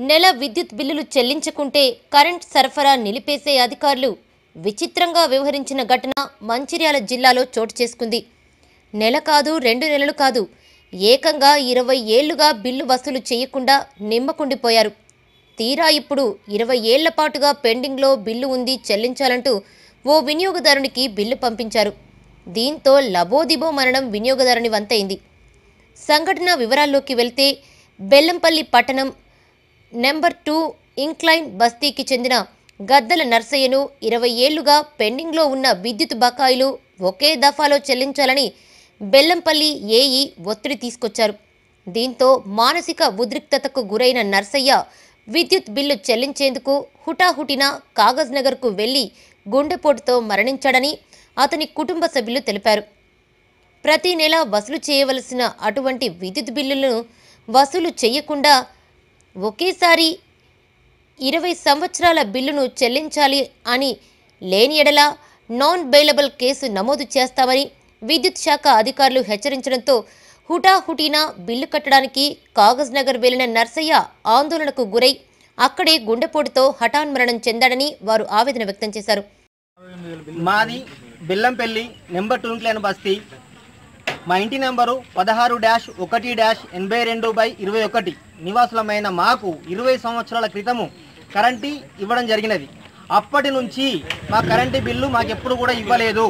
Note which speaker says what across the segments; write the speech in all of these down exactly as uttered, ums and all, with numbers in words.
Speaker 1: నెల విద్యుత్ బిల్లులు చెల్లించకుంటే కరెంట్ సరఫరా నిలిపేసే అధికారులు విచిత్రంగా వ్యవహరించిన ఘటన మంచిర్యాల జిల్లాలో చోటు చేసుకుంది. నెల కాదు రెండు నెలలు కాదు, ఏకంగా ఇరవై ఏళ్లుగా బిల్లు వసూలు చేయకుండా నిమ్మకుండిపోయారు. తీరా ఇప్పుడు ఇరవై ఏళ్ల పాటుగా పెండింగ్లో బిల్లు ఉంది చెల్లించాలంటూ ఓ వినియోగదారునికి బిల్లు పంపించారు. దీంతో లబోదిబో మనడం వినియోగదారుని వంతైంది. సంఘటన వివరాల్లోకి వెళ్తే బెల్లంపల్లి పట్టణం నెంబర్ టూ ఇంక్లైన్ బస్తీకి చెందిన గద్దల నర్సయ్యను ఇరవై ఏళ్లుగా పెండింగ్లో ఉన్న విద్యుత్ బకాయిలు ఒకే దఫాలో చెల్లించాలని బెల్లంపల్లి ఏఈ ఒత్తిడి తీసుకొచ్చారు. దీంతో మానసిక ఉద్రిక్తతకు గురైన నర్సయ్య విద్యుత్ బిల్లు చెల్లించేందుకు హుటాహుటిన కాగజ్ నగర్కు వెళ్లి గుండెపోటుతో మరణించాడని అతని కుటుంబ సభ్యులు తెలిపారు. ప్రతి నెల వసూలు చేయవలసిన అటువంటి విద్యుత్ బిల్లులను వసూలు చేయకుండా ఒకేసారి ఇరవై సంవత్సరాల బిల్లును చెల్లించాలి అని లేని ఎడల నాన్ బెయిలబుల్ కేసు నమోదు చేస్తామని విద్యుత్ శాఖ అధికారులు హెచ్చరించడంతో హుటాహుటిన బిల్లు కట్టడానికి కాగజ్ నగర్ వెళ్లిన నర్సయ్య ఆందోళనకు గురై అక్కడే గుండెపోటుతో హఠాన్మరణం చెందాడని వారు ఆవేదన వ్యక్తం చేశారు.
Speaker 2: మాది బెల్లంపల్లి నెంబర్ టూ ఇంక్లైన్ బస్తీ. మా ఇంటి నెంబరు పదహారు డాష్ ఒకటి డాష్ ఎనభై రెండు బై ఇరవై ఒకటి నివాసులమైన మాకు ఇరవై సంవత్సరాల క్రితము కరెంటు ఇవ్వడం జరిగినది. అప్పటి నుంచి మా కరెంటు బిల్లు మాకు ఎప్పుడు కూడా ఇవ్వలేదు.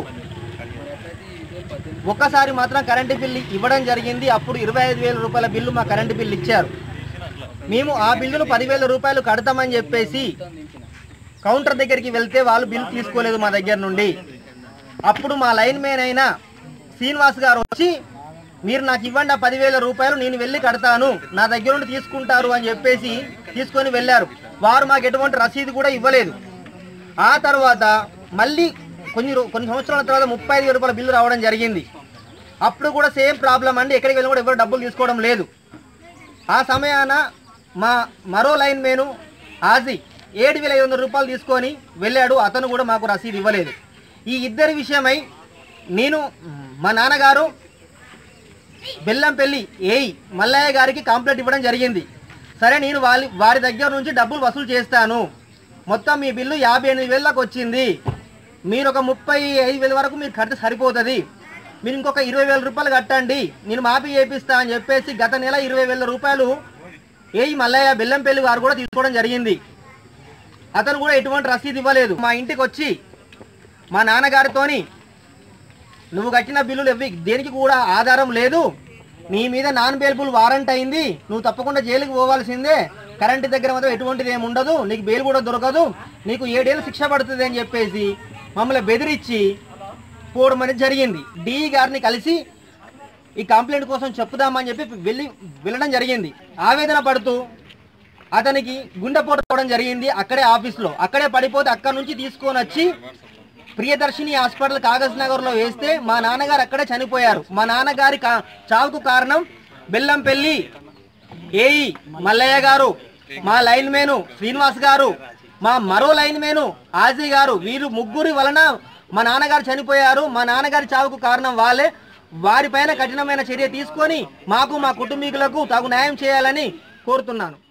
Speaker 2: ఒక్కసారి మాత్రం కరెంటు బిల్లు ఇవ్వడం జరిగింది. అప్పుడు ఇరవై ఐదు వేల రూపాయల బిల్లు మా కరెంటు బిల్లు ఇచ్చారు. మేము ఆ బిల్లును పదివేల రూపాయలు కడతామని చెప్పేసి కౌంటర్ దగ్గరికి వెళ్తే వాళ్ళు బిల్లు తీసుకోలేదు మా దగ్గర నుండి. అప్పుడు మా లైన్ మ్యాన్ అయిన శ్రీనివాస్ గారు వచ్చి, మీరు నాకు ఇవ్వండి ఆ పదివేల రూపాయలు, నేను వెళ్ళి కడతాను, నా దగ్గర నుండి తీసుకుంటారు అని చెప్పేసి తీసుకొని వెళ్ళారు. వారు మాకు ఎటువంటి రసీదు కూడా ఇవ్వలేదు. ఆ తర్వాత మళ్ళీ కొన్ని కొన్ని సంవత్సరాల తర్వాత ముప్పై ఐదు వేల రూపాయల బిల్లు రావడం జరిగింది. అప్పుడు కూడా సేమ్ ప్రాబ్లం అండి, ఎక్కడికి వెళ్ళి కూడా ఎవరు డబ్బులు తీసుకోవడం లేదు. ఆ సమయాన మా మరో లైన్ మేను ఆజీ ఏడు వేల ఐదు వందల రూపాయలు తీసుకొని వెళ్ళాడు. అతను కూడా మాకు రసీదు ఇవ్వలేదు. ఈ ఇద్దరి విషయమై నేను మా నాన్నగారు బెల్లంపల్లి ఏఈ మల్లయ్య గారికి కంప్లైంట్ ఇవ్వడం జరిగింది. సరే, నేను వాళ్ళ వారి దగ్గర నుంచి డబ్బులు వసూలు చేస్తాను, మొత్తం మీ బిల్లు యాభై ఎనిమిది వేలకు వచ్చింది, మీరు ఒక ముప్పై ఐదు వేల వరకు మీరు కడితే సరిపోతుంది, మీరు ఇంకొక ఇరవై వేల రూపాయలు కట్టండి, నేను మాఫీ చేపిస్తా అని చెప్పేసి గత నెల ఇరవై వేల రూపాయలు ఏఈ మల్లయ్య బెల్లంపల్లి వారు కూడా తీసుకోవడం జరిగింది. అతను కూడా ఎటువంటి రసీదు ఇవ్వలేదు. మా ఇంటికి వచ్చి మా నాన్నగారితోని, నువ్వు కట్టిన బిల్లులు ఎవి దేనికి కూడా ఆధారం లేదు, నీ మీద నాన్ బెయిలబుల్ వారెంట్ అయింది, నువ్వు తప్పకుండా జైలుకి పోవాల్సిందే, కరెంటు దగ్గర మాత్రం ఎటువంటిది ఏమి ఉండదు, నీకు బెయిల్ కూడా దొరకదు, నీకు ఏడేళ్ళు శిక్ష పడుతుంది అని చెప్పేసి మమ్మల్ని బెదిరించి పోవడం అనేది జరిగింది. డిఈ గారిని కలిసి ఈ కంప్లైంట్ కోసం చెప్పుదామని చెప్పి వెళ్ళి వెళ్ళడం జరిగింది. ఆవేదన పడుతూ అతనికి గుండెపోటు రావడం జరిగింది. అక్కడే ఆఫీస్లో అక్కడే పడిపోతే అక్కడ నుంచి తీసుకొని వచ్చి ప్రియదర్శిని హాస్పిటల్ కాగజ్ నగర్లో వేస్తే మా నాన్నగారు అక్కడే చనిపోయారు. మా నాన్నగారి చావుకు కారణం బెల్లంపల్లి ఏఈ మల్లయ్య గారు, మా లైన్ మేను శ్రీనివాస్ గారు, మా మరో లైన్ మేను ఆజీ గారు, వీరు ముగ్గురి వలన మా నాన్నగారు చనిపోయారు. మా నాన్నగారి చావుకు కారణం వాళ్ళే. వారిపైన కఠినమైన చర్య తీసుకొని మాకు మా కుటుంబీకులకు తగు న్యాయం చేయాలని కోరుతున్నాను.